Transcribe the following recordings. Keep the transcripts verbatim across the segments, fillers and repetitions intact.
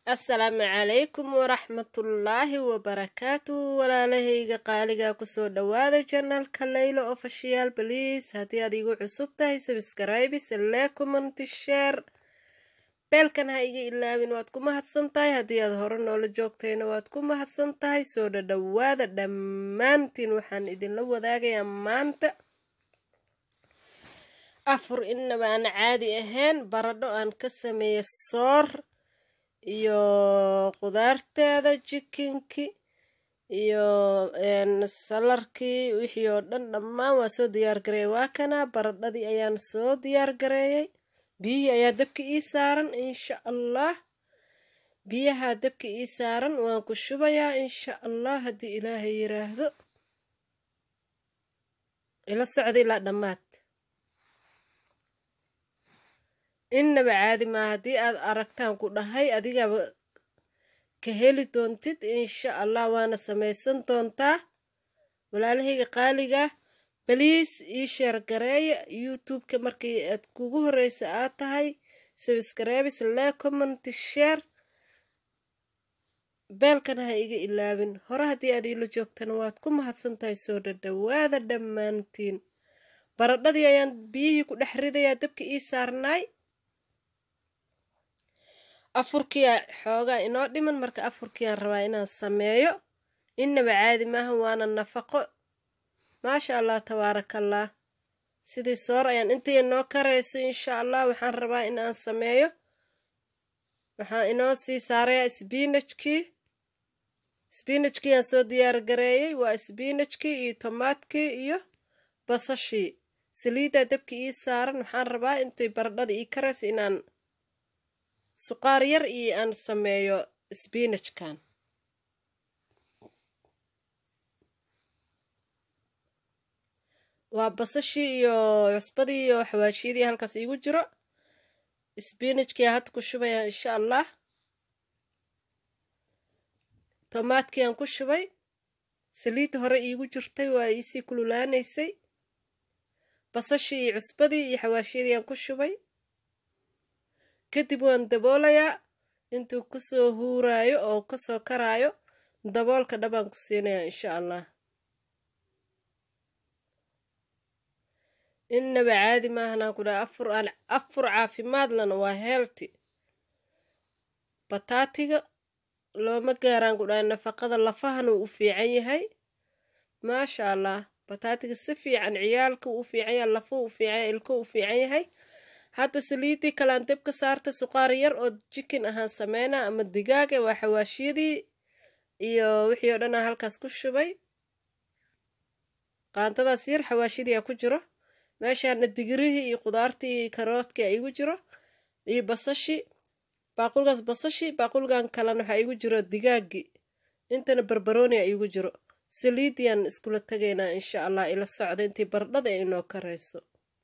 السلام عليكم ورحمة الله وبركاته ولا لهيga qaaliga kusoo dhawaada channelka Laylo official please hadii aad igu cusub tahay subscribe like comment share belkan ha iga ilaawin waad ku mahadsan tahay hadii aad hore noola joogtayna waad ku mahadsan tahay soo dhawaada dhamaantiin waxaan idin la wadaagayaa maanta afur inaba aan caadi ahayn baradho aan ka sameeyay soor iyo qudaarteeda chickenki iyo een salarkii wixii oo dhan dhammaan waa soo diyaar gareeyay waa kana baradhadii ayaan soo diyaar gareeyay biyihii ayaa dabka ii saaran insha Allah biyaha dabka ii saaran waan ku shubayaa insha Allah hadii Ilaahay yiraahdo ila socday la dhamaad inaba caadi ma hadii aad aragtaan ku dhahay adiga ka heli doontid insha Allah waana sameeysan doontaa walaalahayga qaaliga please ii share gareeya YouTube-ka markii aad kugu horeysa aad tahay subscribe like comment share belkan ha iga ilaawin hore hadii aad ila joogtana waad ku mahadsan tahay soo dhawaada dhamaantiin baradhadii ayaan biyihii ku dhex ridayaa dabka ii saarnay afurkiya xoogaa inoo dhiman marka afurkiyaan rabaa inaan sameeyo inaba caadi maaha waana nafaqo maasha Allah tabaarakallah sidii soor ayaan intii inoo kareyso insha Allah waxaan rabaa in aan sameeyo waxaan inoo sii saarayaa spinachkii spinachkii aan soo diyaar gareeyay waa spinachkii iyo tomatkii iyo basashii saliida dabka ii saaran waxaan rabaa intii baradhada ii kareyso inaan suqaar yar iyo aan sameeyo spinachkan waa basashii iyo cusbadii iyo xawaashiyadii halkaas igu jiro spinachkii had ku shubaya insha Allah tomatkii aan ku shubay saliid hore igu jirtay waa isi kululaanaysay basashii iyo cusbadii iyo xawaashiyadii aan ku shubay kadib waan daboolayaa intuu ku soo huuraayo oo ka soo karaayo daboolka dhabaan ku siinayaa insha Allah inaba caadi maahan ku dhaaf afur aan afur caafimaad lana waa healthy bataatiga looma gaaraan ku dhaaf nafaqada lafahana uu fiican yahay maasha Allah bataatiga si fiican ciyaalka uu fiican yahay lafuhu uu fiican yahay ilko uu fiican yahay hadda saliidii kalaan dab ka saarta suqaar yar oo chicken ahaan sameeyna ama digaag waa xawaashiyadii iyo wixii oo dhan halkaas ku shubay qaantadaas yar xawaashiyadii ku jiro meeshaana digirihii iyo qudaartii karoodka ay igu jiro iyo basashi baaqulgaas basashi baaqulgan kalena waxa igu jiro digaagi intana barbarooni ay igu jiro saliidiyan iskula tageena insha Allah ila socdo intii baradhada ay inoo kareyso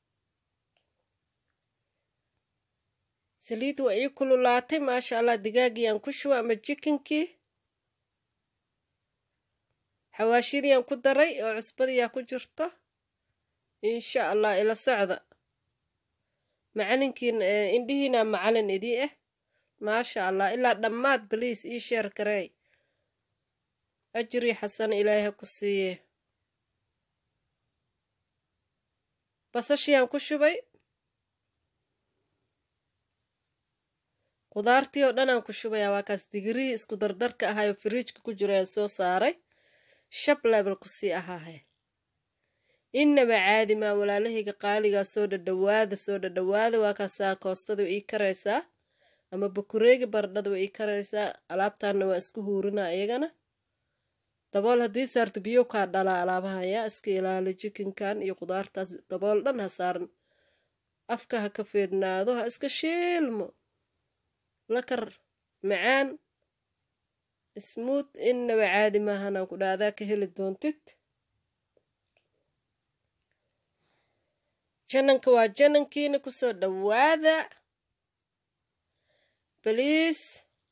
saliid waa ii kululaatay maasha Allah digaagiyaan ku shuba ama chickenkii xawaashiyadii ku daray oo cusbadii ku jirto insha Allah ila socda macalinkiin indhihiina macalin idii ah maasha Allah ilaa dhamaad please ii share gareey ajri xasan ilaahay ku siiye basashiyaan ku shubay qudaartii oo dhan aan ku shubaya waa kaas digirihii isku dardarka ahayo fridge ku jiraan soo saaray shab level ku sii ahaa inaba caadi ma walaalahayga qaaliga soo dhawaada soo dhawaada waa kaas koostada ii kareysaa ama bakureega baradhada ii kareysaa alaabtaana waa isku huurina iyagana dabool hadii saarto biyo ka dhala alaabaha yaa iska ilaali chickenkan iyo qudaartaas dabool dhan ha saaran afka ha ka feednaado ha iska shiilmo lakar macaan smooth inaba caadi maahan ku dhaadaa ka heli doontid jananka waa janankiina ku soo dhawaada please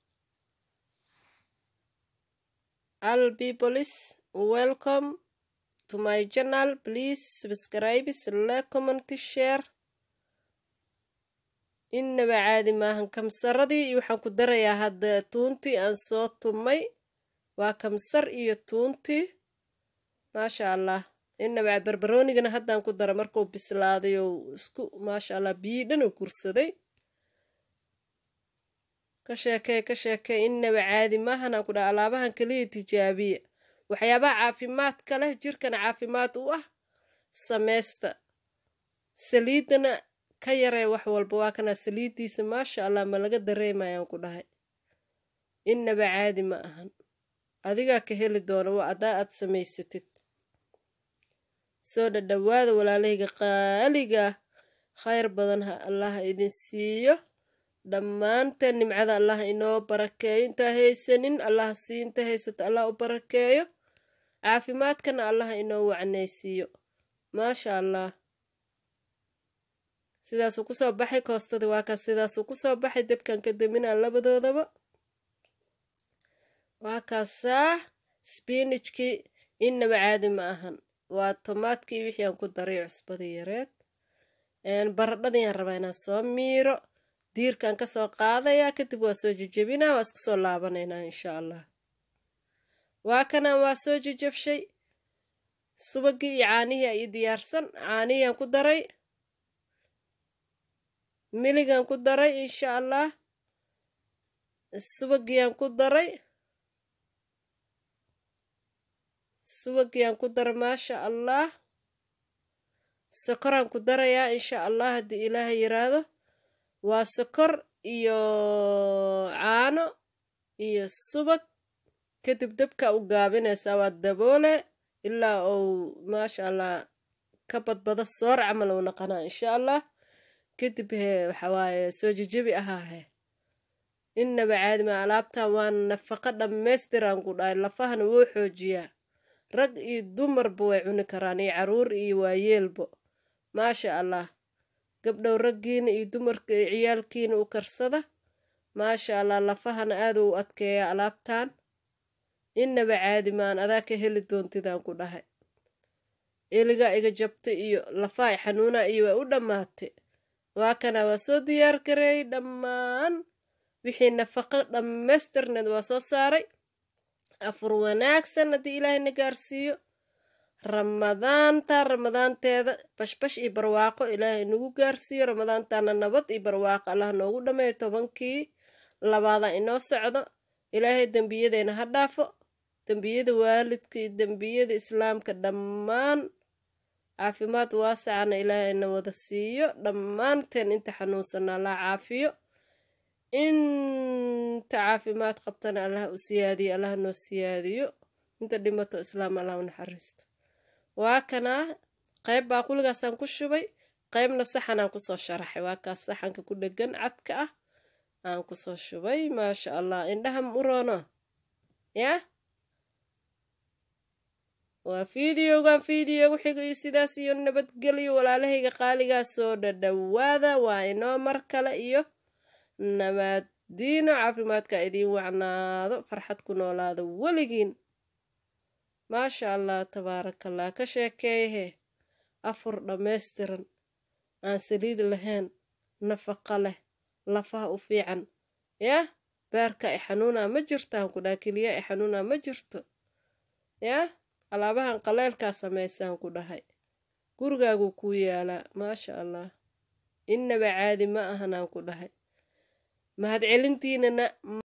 all people welcome to my channel please subscribe like comment share innaba caadi maahan kamsaradii iyo waxaan ku darayaa hadda tuuntii aan soo tumay waa kamsar iyo tuuntii maasha allah innaba barbaroonigana haddaan ku dara markuu bislaaday oo isku maasha allah biyi dhan uu kursaday ka sheekee ka sheekee innaba caadi maahan aan ku dhaha alaabahan kaliya tijaabiya waxyaabaha caafimaadka leh jirkana caafimaad u ah sameysta saliidana ka yaree wax walba waa kana saliidiisa maasha allah ma laga dareemayaan ku dhahay innaba caadi ma ahan adigaa ka heli doona waa adaa aad samaysatid soo dhadhawaada walaalahayga qaaliga khayr badan ha allah idin siiyo dhammaanteen nimcada allah inoo barakeeyo intaa haysanin allah sii inta haysata allah u barakeeyo caafimaadkana allah inoo wacnaysiiyo maasha allah sidaasuu kusoo baxay koostadii waa kaas sidaasuu kusoo baxay dabkan ka daminaa labadoodaba waa kaasaa spinajkii innaba caadi ma ahan waa tomaadkii wixii aan ku daray cusbadii yareed baradhadiyaan rabaa inaan soo miiro diirkaan kasoo qaadayaa kadib waa soo jejebinaa waa isku soo laabanaynaa insha allah waa kanaan waa soo jejebshay subagii iyo caanihii ay diyaarsan caanihiyaan ku daray miligaan ku daray insha allah subagiyaan ku daray subagiyaan ku daray maasha allah sokoraan ku darayaa insha allah haddii ilaaha yiraahdo waa sokor iyo caano iyo subag kadib dabka u gaabinaysaa waa daboole ilaa uu maasha allah ka badbado soor camal uu naqanaa insha allah kadib he waxawaaye soo jejebi ahaahe innaba caadi ma alaabtan waa nafaqo dhammaystiraan ku dhahay lafahana wuu xoojiyaa rag iyo dumarba way cuni karaan iyo caruur iyo waayeelbo maasha allah gabdhow raggiina iyo dumarka iyo ciyaalkiina u karsada maasha allah lafahana aad u adkeeya alaabtan innaba caadi maan adaa ka heli doontidaan ku dhahay iligaa iga jabta iyo lafaha xanuuna iyo waa u dhammaatay waa kana waa soo diyaar gareeyey dhammaan wixii nafaqo dhammaystirneed waa soo saaray afur wanaagsan haddii ilaahayna gaarsiiyo ramadaanta ramadaanteeda bashbash iyo barwaaqo ilaahay nagu gaarsiiyo ramadaantaana nabad iyo barwaaqo allah noogu dhammeeyo tobankii labaada inoo socdo ilaahay dembiyadeyna ha dhaafo dembiyada waalidka iyo dembiyada islaamka dhammaan caafimaad waasacana ilaahayna wada siiyo dhammaanteen inta xanuunsana allah caafiyo inta caafimaad qabtana allah u siyaadiyo allah noo siyaadiyo inta dhimato islaam allah u naxariisto waa kanaa qayb baaquligaasaan ku shubay qaybna saxanaan kusoo sharaxay waa kaas saxanka ku dhegan cadka ah aan kusoo shubay maasha allah indhaha ma u roono yah waa fideogan fideogu xiga iyo sidaas iyo nabadgelyo walaalahayga qaaligaa soo dhadhawaada waa inoo mar kale iyo nabaddiino caafimaadka idiin wacnaado farxad ku noolaado weligiin maasha allah tabaarakallah ka sheekeeyahe afur dhammaystiran aan saliid lahayn nafaqa leh lafaha u fiican yah baarka i xanuunaa ma jirtaan ku dhaha keliya i xanuunaa ma jirto yah alaabahan qaleelkaa samaysaan ku dhahay gurigaaguu kuu yaalaa maasha allah innaba caadi ma ahanaan ku dhahay mahad celintiinana